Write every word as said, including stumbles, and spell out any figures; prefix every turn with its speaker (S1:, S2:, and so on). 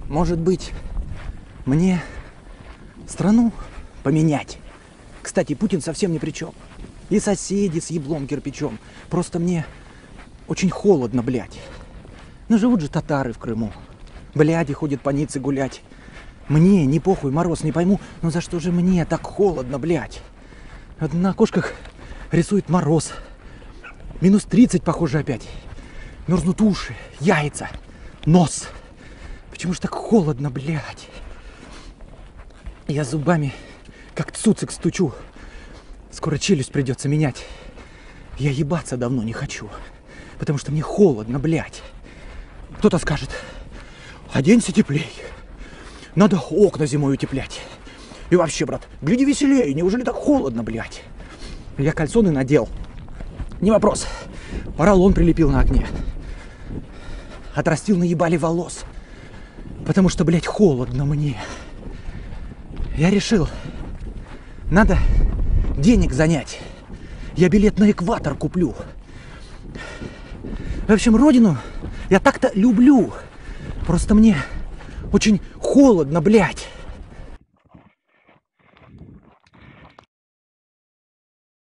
S1: Может быть, мне страну поменять? Кстати, Путин совсем ни при чем. И соседи с еблом кирпичом. Просто мне очень холодно, блядь. Ну живут же татары в Крыму. Бляди ходят по Ницце гулять. Мне не похуй, мороз, не пойму. Но за что же мне так холодно, блядь? Вот на окошках рисует мороз. Минус тридцать, похоже, опять. Мерзнут уши, яйца, нос. Почему же так холодно, блядь? Я зубами как цуцик стучу. Скоро челюсть придется менять. Я ебаться давно не хочу. Потому что мне холодно, блядь. Кто-то скажет: оденься теплей. Надо окна зимой утеплять. И вообще, брат, гляди веселее. Неужели так холодно, блядь? Я кальсоны надел. Не вопрос. Поролон прилепил на окне. Отрастил, наебали волос. Потому что, блядь, холодно мне. Я решил, надо денег занять. Я билет на экватор куплю. В общем, родину я так-то люблю. Просто мне очень холодно, блядь.